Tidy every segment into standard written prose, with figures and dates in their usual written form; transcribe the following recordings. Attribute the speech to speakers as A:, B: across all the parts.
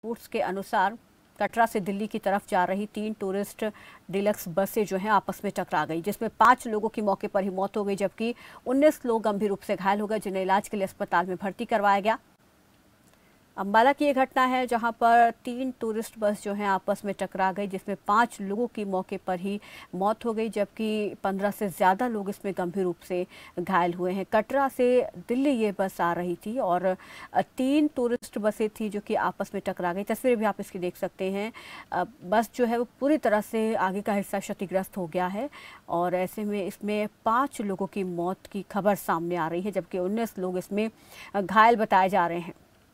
A: Reports के अनुसार कटरा से दिल्ली की तरफ जा रही 3 टूरिस्ट डिलक्स बसें जो हैं आपस में टकरा गई, जिसमें 5 लोगों की मौके पर ही मौत हो गई, जबकि 19 लोग गंभीर रूप से घायल हो गए, जिन्हें इलाज के लिए अस्पताल में भर्ती करवाया गया। अंबाला की ये घटना है जहां पर 3 टूरिस्ट बस जो हैं आपस में टकरा गई, जिसमें 5 लोगों की मौके पर ही मौत हो गई, जबकि 15 से ज़्यादा लोग इसमें गंभीर रूप से घायल हुए हैं। कटरा से दिल्ली ये बस आ रही थी और 3 टूरिस्ट बसें थी जो कि आपस में टकरा गई। तस्वीरें भी आप इसकी देख सकते हैं। बस जो है वो पूरी तरह से आगे का हिस्सा क्षतिग्रस्त हो गया है और ऐसे में इसमें 5 लोगों की मौत की खबर सामने आ रही है, जबकि 19 लोग इसमें घायल बताए जा रहे हैं।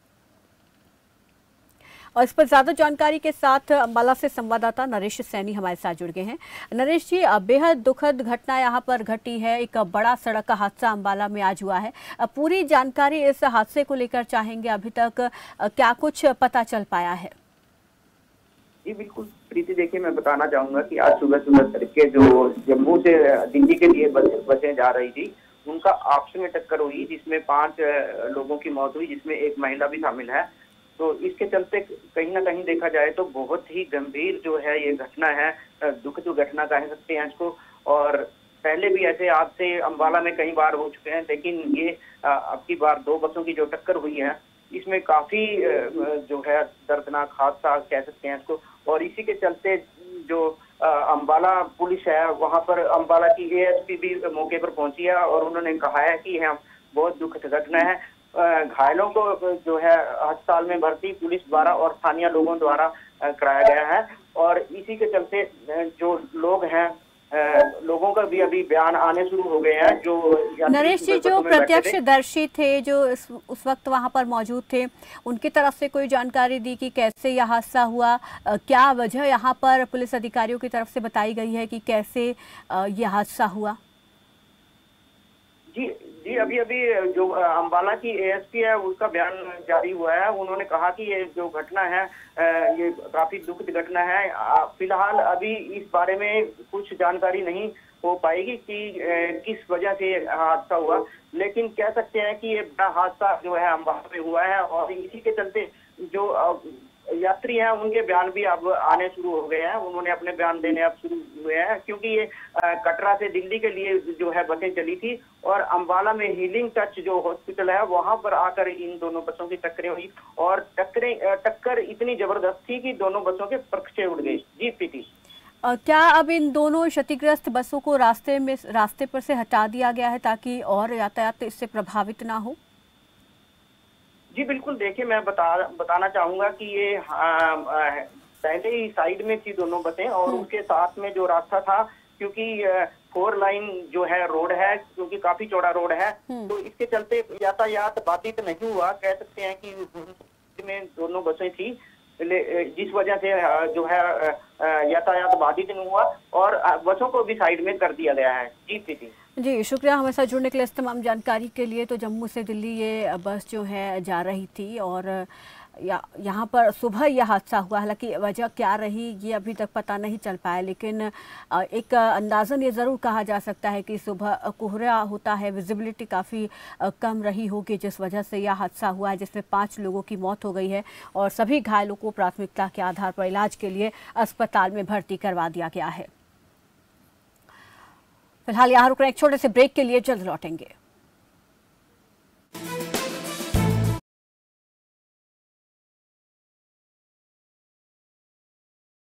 A: और इस पर ज्यादा जानकारी के साथ अंबाला से संवाददाता नरेश सैनी हमारे साथ जुड़ गए हैं। नरेश जी, बेहद दुखद घटना यहाँ पर घटी है। एक बड़ा सड़क का हादसा अंबाला में आज हुआ है। पूरी जानकारी इस हादसे को लेकर चाहेंगे। अभी तक क्या कुछ पता चल पाया है?
B: जी बिल्कुल प्रीति, देखिए मैं बताना चाहूंगा कि आज सुबह सुबह तड़के जो जम्मू से दिल्ली के लिए बसें जा रही थी, उनका आपस में टक्कर हुई, जिसमें 5 लोगों की मौत हुई, जिसमें एक महिला भी शामिल है। तो इसके चलते कहीं ना कहीं देखा जाए तो बहुत ही गंभीर जो है ये घटना है, दुखद घटना कह सकते हैं इसको। और पहले भी ऐसे हादसे अंबाला में कई बार हो चुके हैं, लेकिन ये अब की बार 2 बसों की जो टक्कर हुई है, इसमें काफी जो है दर्दनाक हादसा कह सकते हैं इसको। और इसी के चलते जो अंबाला पुलिस है, वहां पर अंबाला की एएसपी भी मौके पर पहुंची है और उन्होंने कहा है कि हम बहुत दुखद घटना है। घायलों को जो है अस्पताल में भर्ती पुलिस द्वारा और स्थानीय लोगों द्वारा कराया गया है। और इसी के चलते जो लोग हैं, लोगों का भी अभी बयान आने शुरू हो गए हैं। जो
A: नरेश जी, जो प्रत्यक्षदर्शी थे, जो उस वक्त वहां पर मौजूद थे, उनकी तरफ से कोई जानकारी दी कि कैसे यह हादसा हुआ? क्या वजह यहाँ पर पुलिस अधिकारियों की तरफ से बताई गई है कि कैसे यह हादसा हुआ?
B: जी जी, अभी जो अंबाला की एएसपी है उसका बयान जारी हुआ है। उन्होंने कहा कि ये जो घटना है ये काफी दुखद घटना है। फिलहाल अभी इस बारे में कुछ जानकारी नहीं हो पाएगी कि किस वजह से हादसा हुआ, लेकिन कह सकते हैं कि ये बड़ा हादसा जो है अंबाला में हुआ है। और इसी के चलते जो यात्री हैं उनके बयान भी अब आने शुरू हो गए हैं। उन्होंने अपने बयान देने अब शुरू हुए हैं, क्योंकि ये कटरा से दिल्ली के लिए जो है बसें चली थी और अंबाला में हीलिंग टच जो हॉस्पिटल है वहां पर आकर इन दोनों बसों की टक्करें हुई और टक्कर इतनी जबरदस्त थी कि दोनों बसों के परखचे उड़ गए। जी प्रीति,
A: क्या अब इन दोनों क्षतिग्रस्त बसों को रास्ते पर से हटा दिया गया है ताकि और यातायात इससे प्रभावित ना हो?
B: जी बिल्कुल, देखिए मैं बताना चाहूंगा कि ये पहले ही साइड में थी दोनों बसें और उसके साथ में जो रास्ता था, क्योंकि 4 लाइन जो है रोड है, क्योंकि काफी चौड़ा रोड है, तो इसके चलते यातायात बाधित नहीं हुआ। कह सकते हैं कि में दोनों बसें थी, जिस वजह से जो है यातायात बाधित नहीं हुआ और बसों को भी साइड में कर दिया गया है। जी प्रीति
A: जी, शुक्रिया हमारे साथ जुड़ने के लिए, इस तमाम जानकारी के लिए। तो जम्मू से दिल्ली ये बस जो है जा रही थी और यहाँ पर सुबह यह हादसा हुआ। हालांकि वजह क्या रही ये अभी तक पता नहीं चल पाया, लेकिन एक अंदाज़न ये ज़रूर कहा जा सकता है कि सुबह कोहरा होता है, विजिबिलिटी काफ़ी कम रही होगी, जिस वजह से यह हादसा हुआ है, जिसमें 5 लोगों की मौत हो गई है और सभी घायलों को प्राथमिकता के आधार पर इलाज के लिए अस्पताल में भर्ती करवा दिया गया है। फिलहाल यहाँ रुक रहे हैं एक छोटे से ब्रेक के लिए, जल्द लौटेंगे।